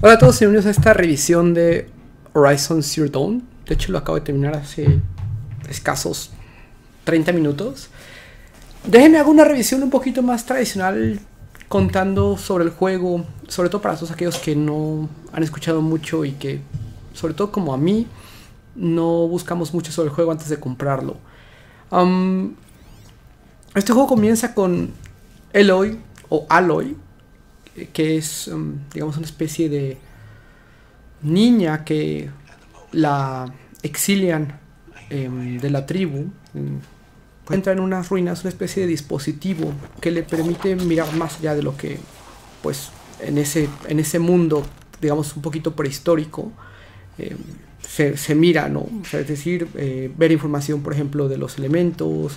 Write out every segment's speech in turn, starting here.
Hola a todos, bienvenidos a esta revisión de Horizon Zero Dawn. De hecho lo acabo de terminar hace escasos 30 minutos. Déjenme hacer una revisión un poquito más tradicional, contando sobre el juego, sobre todo para todos aquellos que no han escuchado mucho y que, sobre todo como a mí, no buscamos mucho sobre el juego antes de comprarlo. Este juego comienza con Aloy, o Aloy, que es, digamos, una especie de niña que la exilian de la tribu. Entra en unas ruinas, una especie de dispositivo que le permite mirar más allá de lo que, pues, en ese mundo, digamos, un poquito prehistórico, se mira, ¿no? O sea, es decir, ver información, por ejemplo, de los elementos,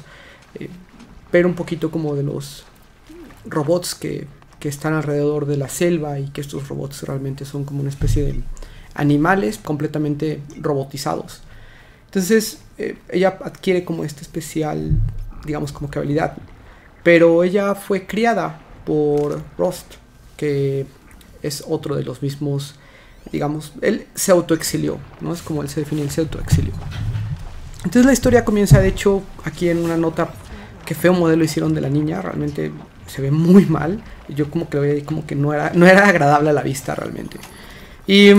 ver un poquito como de los robots que están alrededor de la selva, y que estos robots realmente son como una especie de animales completamente robotizados. Entonces ella adquiere como esta especial, digamos, como que habilidad, pero ella fue criada por Rust, que es otro de los mismos, digamos, él se autoexilió, ¿no? Es como él se define, él se autoexilió. Entonces la historia comienza, de hecho, aquí en una nota: que feo modelo hicieron de la niña, realmente se ve muy mal. Yo como que lo veía como que no era agradable a la vista realmente. Y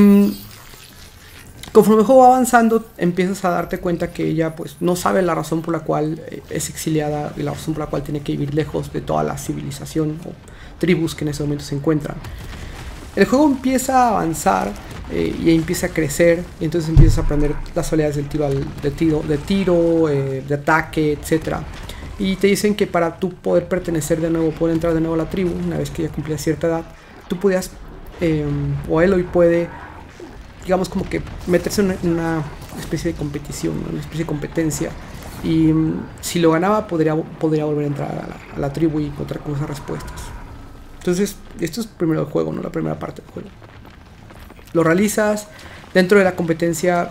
conforme el juego va avanzando, empiezas a darte cuenta que ella, pues, no sabe la razón por la cual es exiliada y la razón por la cual tiene que vivir lejos de toda la civilización o tribus que en ese momento se encuentran. El juego empieza a avanzar y empieza a crecer, y entonces empiezas a aprender las habilidades del tiro, de ataque, etcétera. Y te dicen que para tú poder pertenecer de nuevo, poder entrar de nuevo a la tribu, una vez que ya cumplías cierta edad, tú podías, o Aloy puede, digamos, como que meterse en una especie de competición, ¿no? Una especie de competencia. Y si lo ganaba, podría volver a entrar a la tribu y encontrar con esas respuestas. Entonces, esto es primero el juego, ¿no? La primera parte del juego. Lo realizas, dentro de la competencia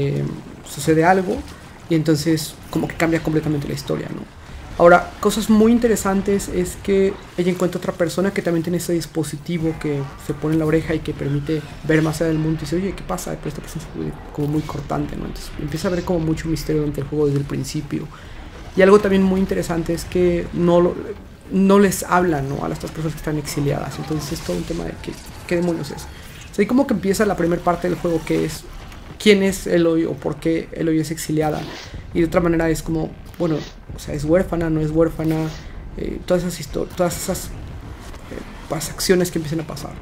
sucede algo, y entonces como que cambia completamente la historia, ¿no? Ahora, cosas muy interesantes es que ella encuentra otra persona que también tiene ese dispositivo que se pone en la oreja y que permite ver más allá del mundo, y dice: oye, ¿qué pasa? Pero esta persona es como muy cortante, ¿no? Entonces empieza a ver como mucho misterio durante el juego desde el principio. Y algo también muy interesante es que no les hablan, ¿no?, a las otras personas que están exiliadas. Entonces es todo un tema de qué demonios es. O sea, ahí como que empieza la primera parte del juego, que es quién es Aloy o por qué Aloy es exiliada. Y de otra manera es como, bueno, o sea, es huérfana, no es huérfana, todas esas historias, todas esas acciones que empiezan a pasar.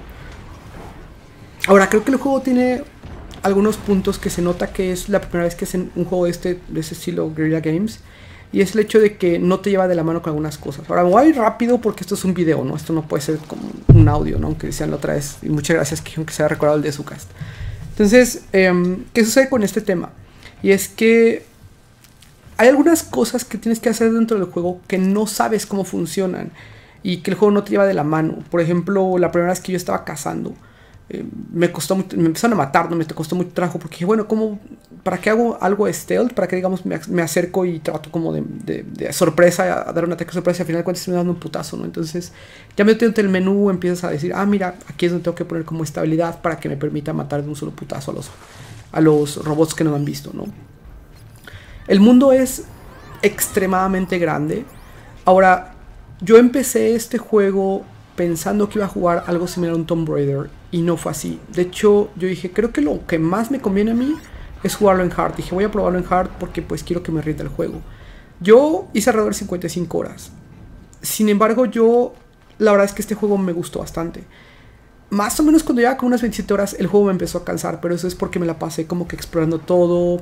Ahora, creo que el juego tiene algunos puntos que se nota que es la primera vez que es un juego de ese estilo, Guerrilla Games, y es el hecho de que no te lleva de la mano con algunas cosas. Ahora, me voy a ir rápido porque esto es un video, ¿no? Esto no puede ser como un audio, ¿no? Aunque decían la otra vez, y muchas gracias que se haya recordado el de Sucast. Entonces, ¿qué sucede con este tema? Y es que hay algunas cosas que tienes que hacer dentro del juego que no sabes cómo funcionan y que el juego no te lleva de la mano. Por ejemplo, la primera vez que yo estaba cazando, me costó mucho, me empezaron a matar, ¿no? Me costó mucho trabajo porque dije, bueno, ¿para qué hago algo de stealth? ¿Para qué, digamos, me acerco y trato como de sorpresa, a dar un ataque sorpresa, y al final de cuentas estoy dando un putazo, ¿no? Entonces, ya metiéndote en el menú, empiezas a decir: ah, mira, aquí es donde tengo que poner como estabilidad para que me permita matar de un solo putazo a los robots que no me han visto, ¿no? El mundo es extremadamente grande. Ahora, yo empecé este juego pensando que iba a jugar algo similar a un Tomb Raider, y no fue así. De hecho, yo dije, creo que lo que más me conviene a mí es jugarlo en hard. Dije, voy a probarlo en hard porque pues quiero que me rinda el juego. Yo hice alrededor de 55 horas. Sin embargo, la verdad es que este juego me gustó bastante. Más o menos cuando llevaba con unas 27 horas, el juego me empezó a cansar, pero eso es porque me la pasé como que explorando todo,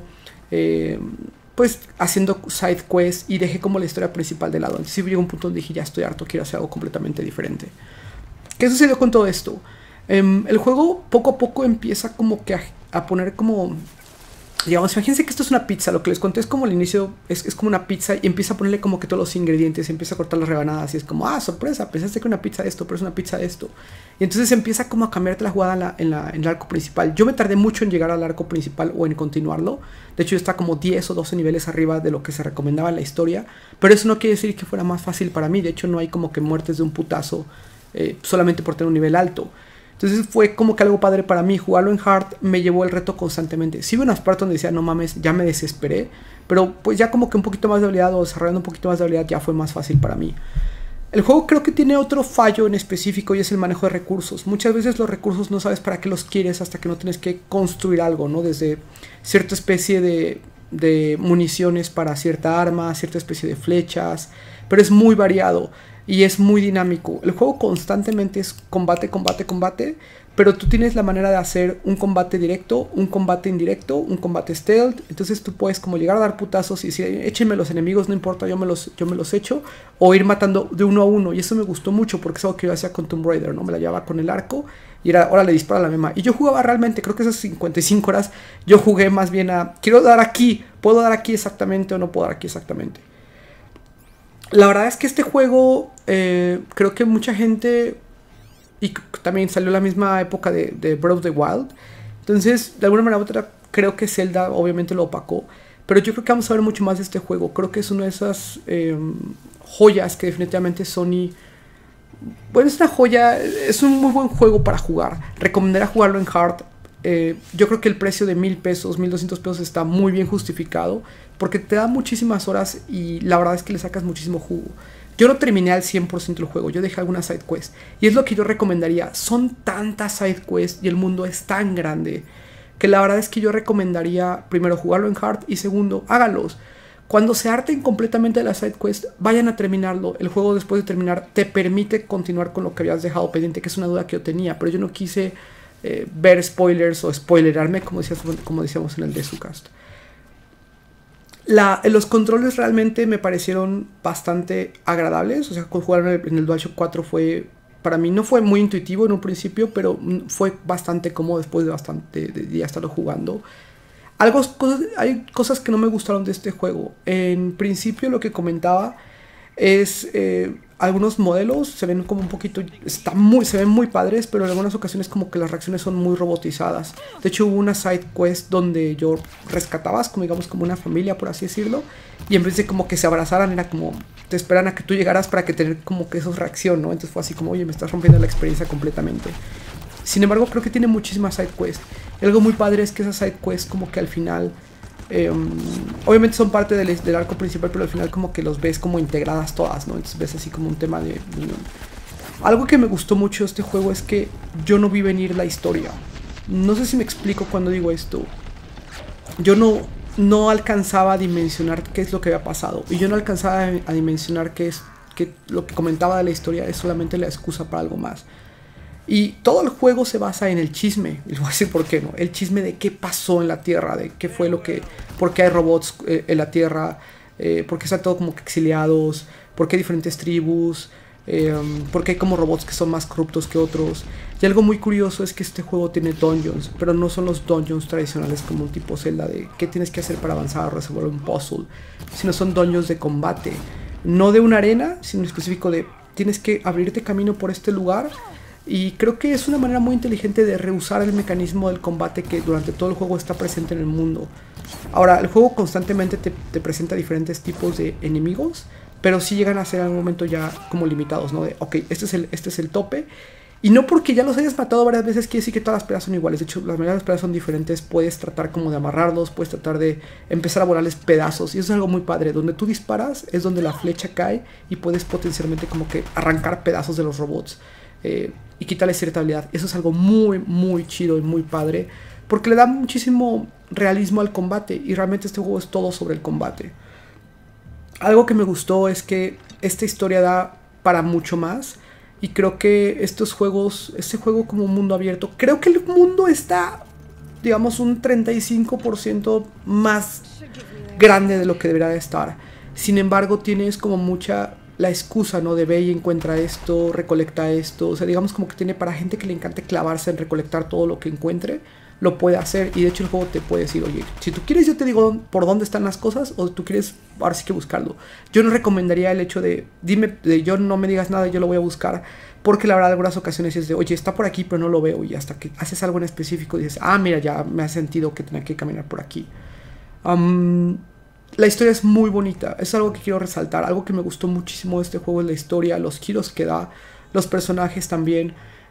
pues haciendo side quests, y dejé como la historia principal de lado. Entonces sí llegó un punto donde dije, ya estoy harto, quiero hacer algo completamente diferente. ¿Qué sucedió con todo esto? El juego poco a poco empieza como que a poner como, digamos, imagínense que esto es una pizza. Lo que les conté es como el inicio, es como una pizza, y empieza a ponerle como que todos los ingredientes, empieza a cortar las rebanadas, y es como, ah, sorpresa, pensaste que era una pizza de esto, pero es una pizza de esto. Y entonces empieza como a cambiarte la jugada en el arco principal. Yo me tardé mucho en llegar al arco principal o en continuarlo. De hecho, está como 10 o 12 niveles arriba de lo que se recomendaba en la historia, pero eso no quiere decir que fuera más fácil para mí. De hecho, no hay como que muertes de un putazo solamente por tener un nivel alto. Entonces fue como que algo padre para mí. Jugarlo en hard me llevó el reto constantemente. Sí hubo unas partes donde decía, no mames, ya me desesperé. Pero pues ya como que un poquito más de habilidad o desarrollando un poquito más de habilidad ya fue más fácil para mí. El juego creo que tiene otro fallo en específico y es el manejo de recursos. Muchas veces los recursos no sabes para qué los quieres hasta que no tienes que construir algo, ¿no? Desde cierta especie de municiones para cierta arma, cierta especie de flechas, pero es muy variado y es muy dinámico. El juego constantemente es combate, combate, combate, pero tú tienes la manera de hacer un combate directo, un combate indirecto, un combate stealth. Entonces tú puedes como llegar a dar putazos y decir, échenme los enemigos, no importa, yo me los echo, o ir matando de uno a uno. Y eso me gustó mucho porque es algo que yo hacía con Tomb Raider, ¿no? Me la llevaba con el arco y era, ahora le dispara a la misma. Y yo jugaba realmente, creo que esas 55 horas, yo jugué más bien a, quiero dar aquí, puedo dar aquí exactamente o no puedo dar aquí exactamente. La verdad es que este juego, creo que mucha gente... Y también salió la misma época de Breath of the Wild. Entonces, de alguna manera u otra, creo que Zelda obviamente lo opacó. Pero yo creo que vamos a ver mucho más de este juego. Creo que es una de esas joyas que definitivamente Sony... Bueno, es una joya, es un muy buen juego para jugar. Recomendaría jugarlo en hard. Yo creo que el precio de 1000 pesos, 1200 pesos está muy bien justificado. Porque te da muchísimas horas y la verdad es que le sacas muchísimo jugo. Yo no terminé al 100% el juego, yo dejé algunas side quests. Y es lo que yo recomendaría. Son tantas side quests y el mundo es tan grande que la verdad es que yo recomendaría primero jugarlo en hard y segundo, háganlos. Cuando se harten completamente de la side quest, vayan a terminarlo. El juego después de terminar te permite continuar con lo que habías dejado pendiente, que es una duda que yo tenía, pero yo no quise ver spoilers o spoilerarme como decíamos en el Desucast. Los controles realmente me parecieron bastante agradables. O sea, jugar en el DualShock 4 fue, para mí no fue muy intuitivo en un principio, pero fue bastante cómodo después de ya estarlo jugando. Hay cosas que no me gustaron de este juego. En principio lo que comentaba es algunos modelos se ven como un poquito, se ven muy padres, pero en algunas ocasiones como que las reacciones son muy robotizadas. De hecho hubo una side quest donde yo rescatabas como digamos como una familia, por así decirlo, y en vez de como que se abrazaran era como te esperan a que tú llegaras para que tener como que eso reacción, ¿no? Entonces fue así como, oye, me estás rompiendo la experiencia completamente. Sin embargo, creo que tiene muchísimas side quests. Y algo muy padre es que esas side quests como que al final obviamente son parte del arco principal, pero al final como que los ves como integradas todas, ¿no? Entonces ves así como un tema de unión. Algo que me gustó mucho de este juego es que yo no vi venir la historia. No sé si me explico cuando digo esto. Yo no alcanzaba a dimensionar qué es lo que había pasado. Y yo no alcanzaba a dimensionar que lo que comentaba de la historia es solamente la excusa para algo más. Y todo el juego se basa en el chisme. Y les voy a decir por qué, ¿no? El chisme de qué pasó en la Tierra, de qué fue por qué hay robots en la Tierra, por qué están todos como que exiliados, por qué hay diferentes tribus, por qué hay como robots que son más corruptos que otros. Y algo muy curioso es que este juego tiene dungeons, pero no son los dungeons tradicionales como un tipo Zelda de qué tienes que hacer para avanzar o resolver un puzzle, sino son dungeons de combate. No de una arena, sino en específico de tienes que abrirte camino por este lugar. Y creo que es una manera muy inteligente de reusar el mecanismo del combate que durante todo el juego está presente en el mundo. Ahora, el juego constantemente te presenta diferentes tipos de enemigos, pero sí llegan a ser en algún momento ya como limitados, ¿no? De, ok, este es el tope. Y no porque ya los hayas matado varias veces quiere decir que todas las peleas son iguales. De hecho, las mayoría de las peleas son diferentes. Puedes tratar como de amarrarlos, puedes tratar de empezar a volarles pedazos. Y eso es algo muy padre. Donde tú disparas es donde la flecha cae y puedes potencialmente como que arrancar pedazos de los robots. Y quitarle cierta habilidad. Eso es algo muy, muy chido y muy padre. Porque le da muchísimo realismo al combate. Y realmente este juego es todo sobre el combate. Algo que me gustó es que esta historia da para mucho más. Y creo que este juego como un mundo abierto, creo que el mundo está, digamos, un 35% más grande de lo que debería de estar. Sin embargo, tienes como mucha la excusa, ¿no? De ve y encuentra esto, recolecta esto. O sea, digamos como que tiene para gente que le encante clavarse en recolectar todo lo que encuentre, lo puede hacer. Y de hecho el juego te puede decir, oye, si tú quieres yo te digo por dónde están las cosas, o tú quieres, ahora sí que buscarlo. Yo no recomendaría el hecho de, yo no me digas nada, yo lo voy a buscar. Porque la verdad, en algunas ocasiones es de, oye, está por aquí, pero no lo veo. Y hasta que haces algo en específico, dices, ah, mira, ya me ha sentido que tenía que caminar por aquí. La historia es muy bonita, es algo que quiero resaltar. Algo que me gustó muchísimo de este juego es la historia, los giros que da, los personajes también.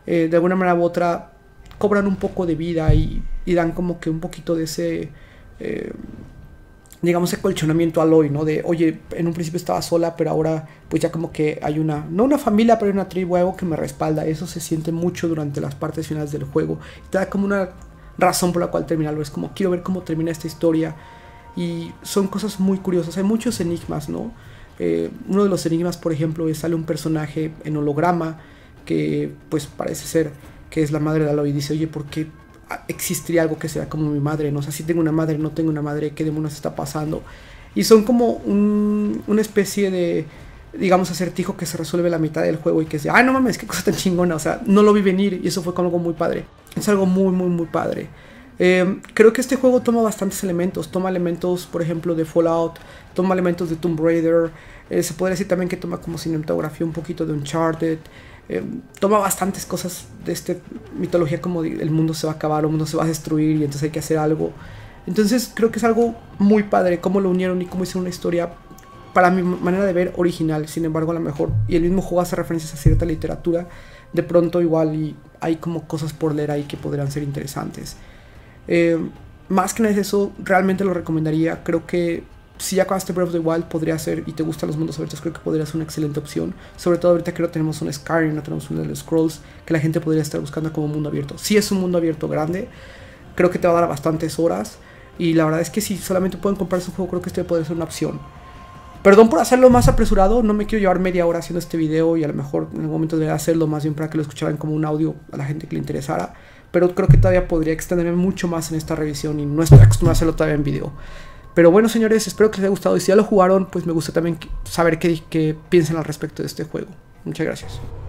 de alguna manera u otra cobran un poco de vida y dan como que un poquito de ese, digamos, ese colchonamiento al hoy, ¿no? De, oye, en un principio estaba sola, pero ahora pues ya como que hay una, no una familia, pero una tribu, algo que me respalda. Eso se siente mucho durante las partes finales del juego. Te da como una razón por la cual terminarlo. Es como, quiero ver cómo termina esta historia. Y son cosas muy curiosas. Hay muchos enigmas, ¿no? Uno de los enigmas, por ejemplo, es sale un personaje en holograma que pues parece ser que es la madre de Aloy y dice, oye, ¿por qué existiría algo que sea como mi madre? No sé, si tengo una madre, no tengo una madre, ¿qué demonios está pasando? Y son como una especie de, digamos, acertijo que se resuelve a la mitad del juego y que es de, no mames, qué cosa tan chingona, o sea, no lo vi venir y eso fue como algo muy padre. Es algo muy, muy, muy padre. Creo que este juego toma bastantes elementos. Toma elementos, por ejemplo, de Fallout. Toma elementos de Tomb Raider. Se podría decir también que toma como cinematografía un poquito de Uncharted. Toma bastantes cosas de esta mitología, como el mundo se va a acabar, el mundo se va a destruir y entonces hay que hacer algo. Entonces creo que es algo muy padre cómo lo unieron y cómo hicieron una historia, para mi manera de ver, original. Sin embargo, a lo mejor, y el mismo juego hace referencias a cierta literatura, de pronto igual y hay como cosas por leer ahí que podrían ser interesantes. Más que nada es eso, realmente lo recomendaría. Creo que si ya acabaste Breath of the Wild podría ser, y te gustan los mundos abiertos, creo que podría ser una excelente opción. Sobre todo ahorita que no tenemos un Skyrim, no tenemos un Elder Scrolls, que la gente podría estar buscando como mundo abierto. Si es un mundo abierto grande, creo que te va a dar bastantes horas. Y la verdad es que si solamente pueden comprarse un juego, creo que este podría ser una opción. Perdón por hacerlo más apresurado, no me quiero llevar media hora haciendo este video y a lo mejor en algún momento debería hacerlo más bien para que lo escucharan como un audio a la gente que le interesara. Pero creo que todavía podría extenderme mucho más en esta revisión y no estoy acostumbrado a hacerlo todavía en video. Pero bueno, señores, espero que les haya gustado y si ya lo jugaron, pues me gusta también saber qué piensan al respecto de este juego. Muchas gracias.